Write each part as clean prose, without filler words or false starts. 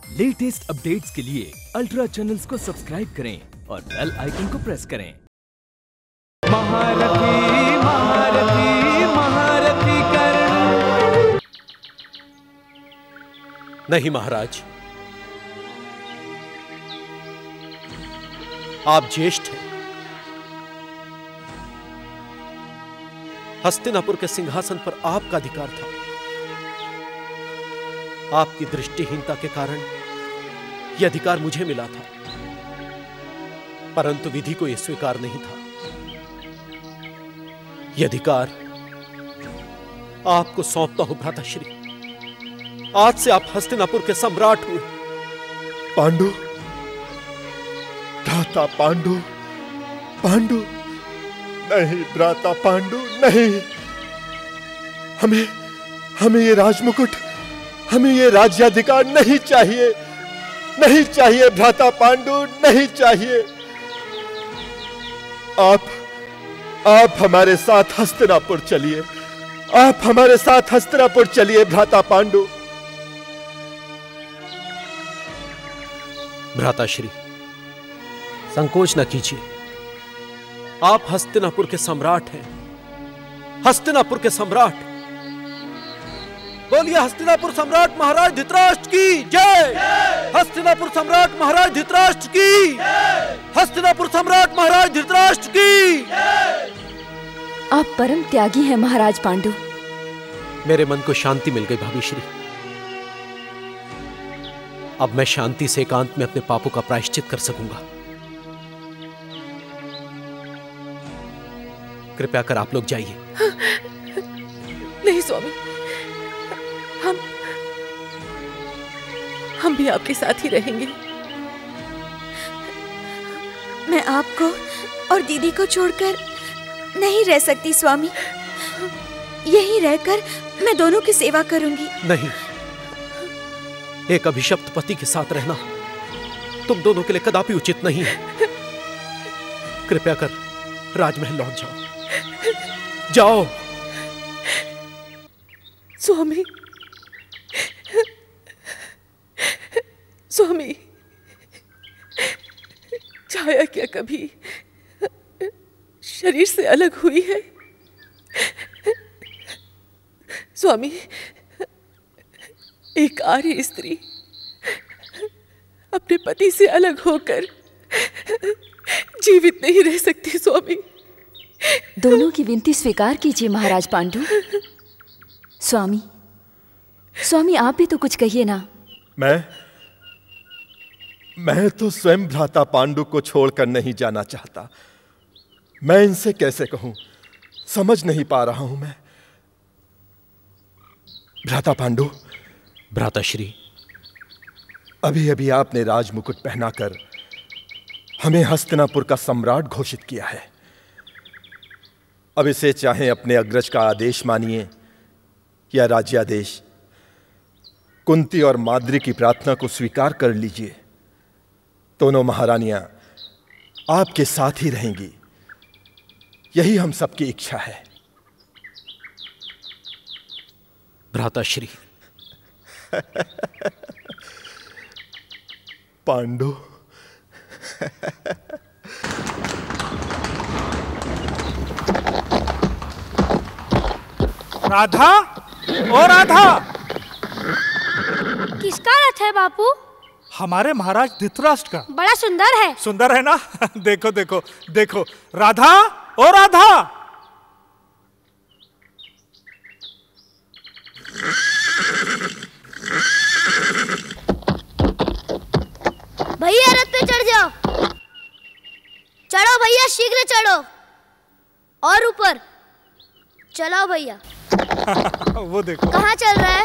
Latest updates के लिए ultra channels को सब्सक्राइब करें और बेल आइकन को प्रेस करें। महारथी महारथी महारथी कर्ण। नहीं महाराज, आप ज्येष्ठ हैं। हस्तिनापुर के सिंहासन पर आपका अधिकार था। आपकी दृष्टिहीनता के कारण यह अधिकार मुझे मिला था, परंतु विधि को यह स्वीकार नहीं था। यह अधिकार आपको सौंपता हूं भ्राताश्री। आज से आप हस्तिनापुर के सम्राट हुए। पांडु, भ्राता पांडु, पांडु नहीं, भ्राता पांडु नहीं। हमें ये राजमुकुट, हमें ये राज्याधिकार नहीं चाहिए, नहीं चाहिए भ्राता पांडु, नहीं चाहिए। आप हमारे साथ हस्तिनापुर चलिए, आप हमारे साथ हस्तिनापुर चलिए भ्राता पांडु। भ्राताश्री, संकोच न कीजिए। आप हस्तिनापुर के सम्राट हैं, हस्तिनापुर के सम्राट। बोलिए हस्तिनापुर सम्राट महाराज धृतराष्ट्र की जय। हस्तिनापुर सम्राट महाराज धृतराष्ट्र की। हस्तिनापुर सम्राट महाराज धृतराष्ट्र की। आप परम त्यागी हैं महाराज पांडु। मेरे मन को शांति मिल गई भाभीश्री। अब मैं शांति से एकांत में अपने पापों का प्रायश्चित कर सकूंगा। कृपया कर आप लोग जाइए। नहीं स्वामी, हम भी आपके साथ ही रहेंगे। मैं आपको और दीदी को छोड़कर नहीं रह सकती स्वामी। यहीं रहकर मैं दोनों की सेवा करूंगी। नहीं, एक अभिशप्त पति के साथ रहना तुम दोनों के लिए कदापि उचित नहीं है। कृपया कर राजमहल लौट जाओ। जाओ। स्वामी, स्वामी, छाया क्या कभी शरीर से अलग हुई है? स्वामी, एक आर्य स्त्री अपने पति से अलग होकर जीवित नहीं रह सकती। स्वामी, दोनों की विनती स्वीकार कीजिए महाराज पांडु। स्वामी आप भी तो कुछ कहिए ना। मैं तो स्वयं भ्राता पांडु को छोड़कर नहीं जाना चाहता। मैं इनसे कैसे कहूं, समझ नहीं पा रहा हूं मैं। भ्राता पांडु। भ्राताश्री, अभी अभी आपने राजमुकुट पहनाकर हमें हस्तिनापुर का सम्राट घोषित किया है। अब इसे चाहे अपने अग्रज का आदेश मानिए या राज्यादेश, कुंती और माद्री की प्रार्थना को स्वीकार कर लीजिए। दोनों महारानियां आपके साथ ही रहेंगी, यही हम सबकी इच्छा है। भ्राताश्री। पांडु। राधा, ओ राधा। किसका रथ है बापू? हमारे महाराज धृतराष्ट्र का। बड़ा सुंदर है। सुंदर है ना? देखो देखो देखो। राधा, ओ राधा। भैया रथ पे चढ़ जाओ। चढ़ो भैया, शीघ्र चढ़ो। और ऊपर चलाओ भैया। वो देखो। कहाँ चल रहा है?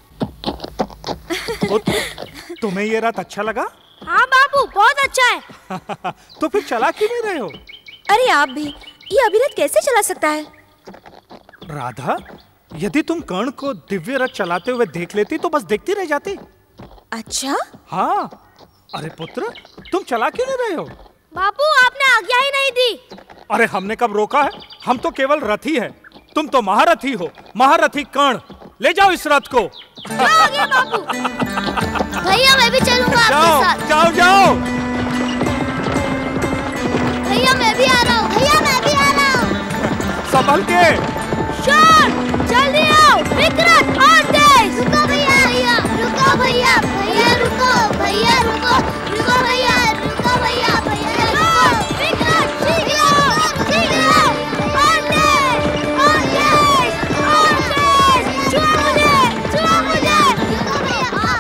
तुम्हें ये रथ अच्छा लगा? हाँ बाबू, बहुत अच्छा है। तो फिर चला क्यों नहीं रहे हो? अरे आप भी, ये अभिरथ कैसे चला सकता है? राधा, यदि तुम कर्ण को दिव्य रथ चलाते हुए देख लेती तो बस देखती रह जाती। अच्छा? हाँ। अरे पुत्र, तुम चला क्यों नहीं रहे हो? बापू, आपने आज्ञा ही नहीं दी। अरे हमने कब रोका है? हम तो केवल रथी है, तुम तो महारथी हो, महारथी कर्ण। ले जाओ इस रथ को। क्या हो गया बापू? भैया मैं भी चलूं? संभल के। शॉन, जल्दी आओ। विक्रत और तेज। रुको भैया, भैया रुको, भैया भैया रुको, भैया रुको, रुको भैया, रुको भैया, भैया रुको। विक्रत शीघ्र आओ, शीघ्र आओ। और तेज, और तेज, और तेज। छुआ मुझे, रुको भैया।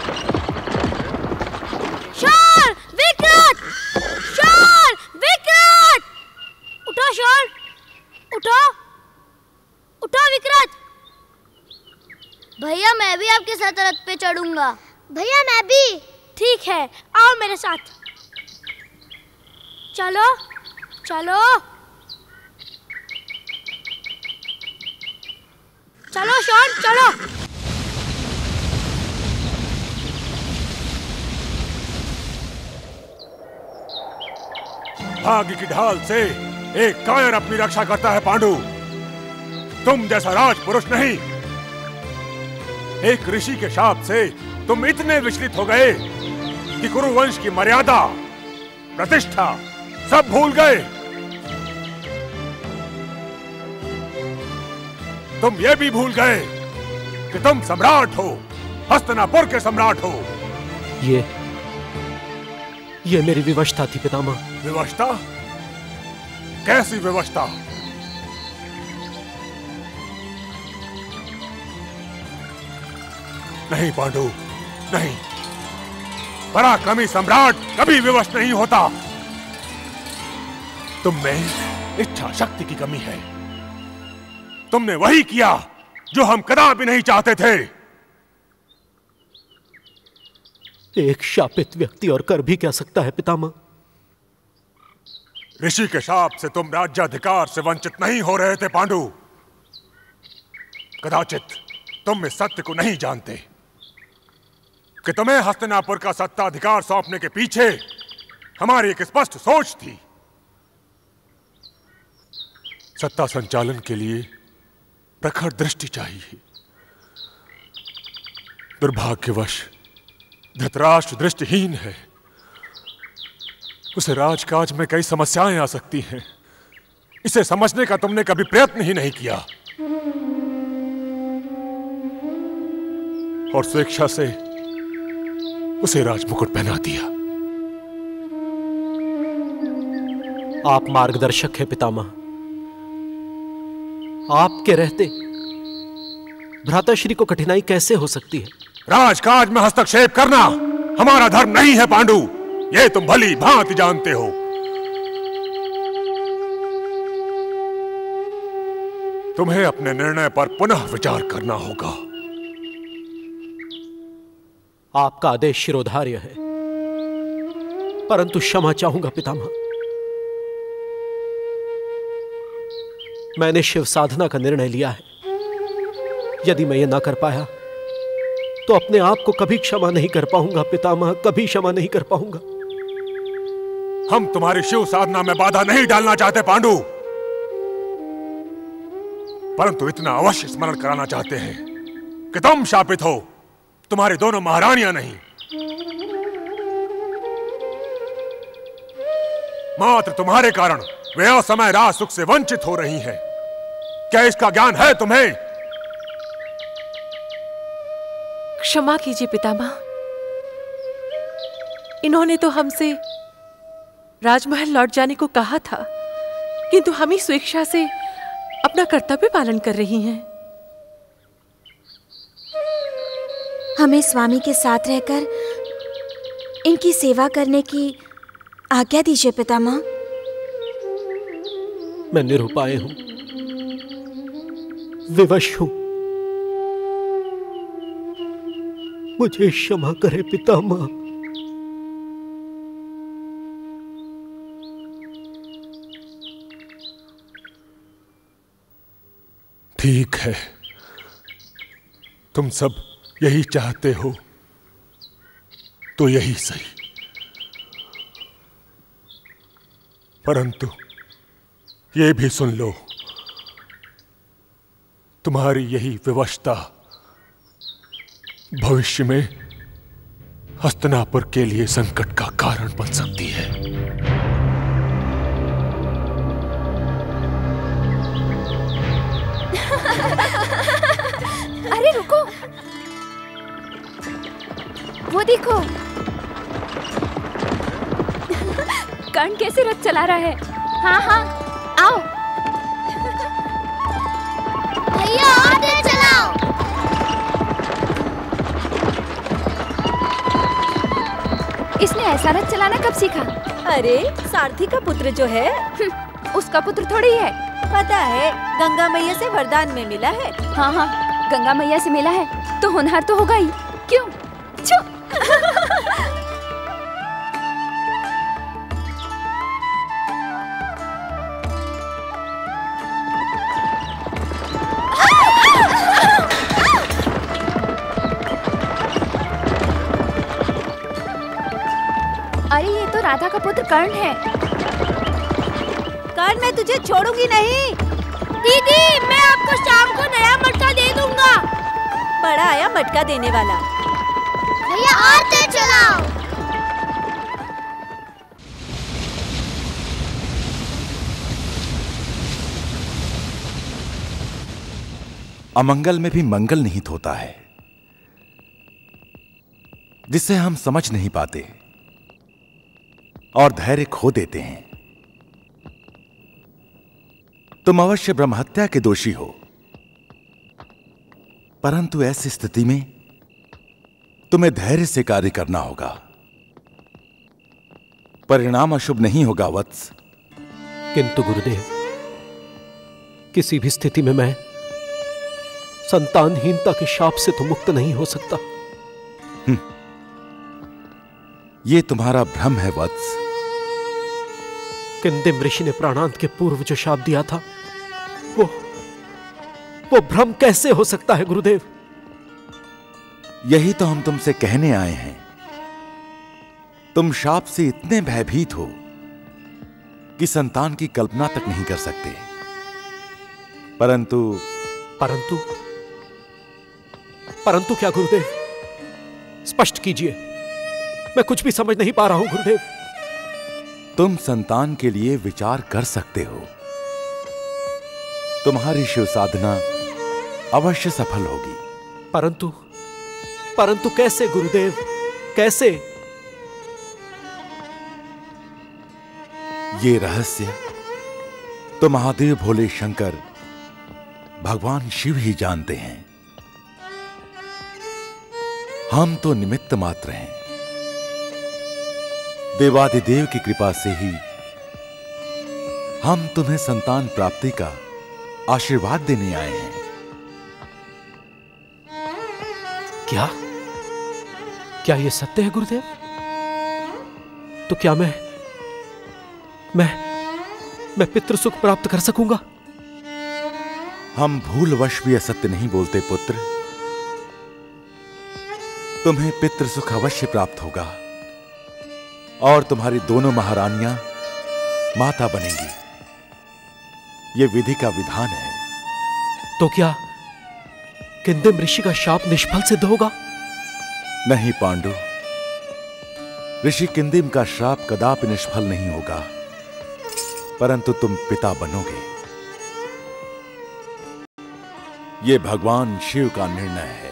Shaun, Vikrat, Shaun, Vikrat. उठो शॉन, उठो, उठो विक्रत। भैया मैं भी आपके साथ रथ पे चढ़ूंगा। भैया मैं भी। ठीक है, आओ मेरे साथ। चलो चलो चलो शॉन, चलो। भाग्य की ढाल से एक कायर अपनी रक्षा करता है पांडु। तुम जैसा राजपुरुष नहीं। एक ऋषि के शाप से तुम इतने विचलित हो गए कि कुरुवंश की मर्यादा, प्रतिष्ठा सब भूल गए। तुम ये भी भूल गए कि तुम सम्राट हो, हस्तिनापुर के सम्राट हो। ये मेरी विवशता थी पितामह। विवशता? कैसी विवशता? नहीं पांडु, नहीं। पराक्रमी सम्राट कभी विवश नहीं होता। तुम में इच्छा शक्ति की कमी है। तुमने वही किया जो हम कदापि नहीं चाहते थे। एक शापित व्यक्ति और कर भी क्या सकता है पितामह? ऋषि के शाप से तुम राज्याधिकार से वंचित नहीं हो रहे थे पांडु। कदाचित तुम इस सत्य को नहीं जानते कि तुम्हें हस्तिनापुर का सत्ताधिकार सौंपने के पीछे हमारी एक स्पष्ट सोच थी। सत्ता संचालन के लिए प्रखर दृष्टि चाहिए। दुर्भाग्यवश धृतराष्ट्र दृष्टिहीन है। उसे राजकाज में कई समस्याएं आ सकती हैं। इसे समझने का तुमने कभी प्रयत्न ही नहीं किया और स्वेच्छा से उसे राजमुकुट पहना दिया। आप मार्गदर्शक हैं पितामह। आपके रहते भ्राताश्री को कठिनाई कैसे हो सकती है? राजकाज में हस्तक्षेप करना हमारा धर्म नहीं है पांडु। यह तुम भली भांति जानते हो। तुम्हें अपने निर्णय पर पुनः विचार करना होगा। आपका आदेश शिरोधार्य है, परंतु क्षमा चाहूंगा पितामह। मैंने शिव साधना का निर्णय लिया है। यदि मैं ये ना कर पाया तो अपने आप को कभी क्षमा नहीं कर पाऊंगा पितामह, कभी क्षमा नहीं कर पाऊंगा। हम तुम्हारी शिव साधना में बाधा नहीं डालना चाहते पांडु, परंतु इतना अवश्य स्मरण कराना चाहते हैं कि तुम शापित हो, तुम्हारी दोनों महारानियां नहीं। मात्र तुम्हारे कारण वे असमय राज सुख से वंचित हो रही हैं। क्या इसका ज्ञान है तुम्हें? क्षमा कीजिए पितामह। इन्होंने तो हमसे राजमहल लौट जाने को कहा था, किंतु हम ही स्वेच्छा से अपना कर्तव्य पालन कर रही हैं। हमें स्वामी के साथ रहकर इनकी सेवा करने की आज्ञा दीजिए पितामह। मैं निरुपाय हूं, विवश हूं। मुझे क्षमा करे पितामह। ठीक है, तुम सब यही चाहते हो तो यही सही, परंतु ये भी सुन लो, तुम्हारी यही विवशता भविष्य में हस्तिनापुर के लिए संकट का कारण बन सकती है। अरे रुको, वो देखो कर्ण कैसे रथ चला रहा है। हाँ हाँ आओ भैया और तेज चलाओ। इसने ऐसा रथ चलाना कब सीखा? अरे सारथी का पुत्र जो है उसका पुत्र थोड़ी है। पता है, गंगा मैया से वरदान में मिला है। हाँ हाँ गंगा मैया से मिला है तो होनहार तो होगा ही। क्यों? छू अरे ये तो राधा का पुत्र कर्ण है। कर्ण, मैं तुझे छोड़ूंगी नहीं। दीदी मैं आपको शाम को नया मटका दे दूंगा। बड़ा आया मटका देने वाला। भैया और तेज चलाओ। अमंगल में भी मंगल निहित होता है, जिसे हम समझ नहीं पाते और धैर्य खो देते हैं। तुम अवश्य ब्रह्महत्या के दोषी हो, परंतु ऐसी स्थिति में तुम्हें धैर्य से कार्य करना होगा। परिणाम अशुभ नहीं होगा वत्स। किंतु गुरुदेव, किसी भी स्थिति में मैं संतानहीनता के शाप से तो मुक्त नहीं हो सकता। यह तुम्हारा भ्रम है वत्स। किंदिम ऋषि ने प्राणांत के पूर्व जो शाप दिया था, वो भ्रम कैसे हो सकता है गुरुदेव? यही तो हम तुमसे कहने आए हैं। तुम शाप से इतने भयभीत हो कि संतान की कल्पना तक नहीं कर सकते। परंतु क्या गुरुदेव? स्पष्ट कीजिए, मैं कुछ भी समझ नहीं पा रहा हूं गुरुदेव। तुम संतान के लिए विचार कर सकते हो। तुम्हारी शिव साधना अवश्य सफल होगी। परंतु कैसे गुरुदेव, कैसे? ये रहस्य तो महादेव भोले शंकर भगवान शिव ही जानते हैं। हम तो निमित्त मात्र हैं। देवादिदेव की कृपा से ही हम तुम्हें संतान प्राप्ति का आशीर्वाद देने आए हैं। क्या यह सत्य है गुरुदेव? तो क्या मैं पितृसुख प्राप्त कर सकूंगा? हम भूलवश भी असत्य नहीं बोलते पुत्र। तुम्हें पितृसुख अवश्य प्राप्त होगा और तुम्हारी दोनों महारानियां माता बनेंगी। यह विधि का विधान है। तो क्या किंदिम ऋषि का शाप निष्फल सिद्ध होगा? नहीं पांडु, ऋषि किंदिम का श्राप कदापि निष्फल नहीं होगा, परंतु तुम पिता बनोगे। यह भगवान शिव का निर्णय है।